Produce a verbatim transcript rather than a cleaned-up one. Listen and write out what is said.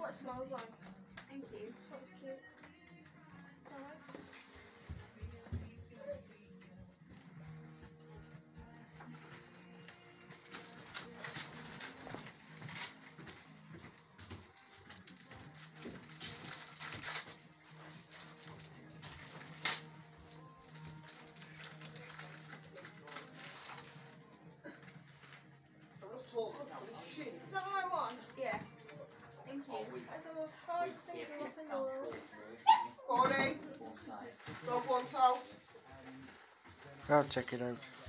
what it smells like. Thank you. It smells cute. It's alright. Is that the right one? Yeah. Thank you. That's the most hardest thing to look in the world. Corey, dog wants out. I'll check it out.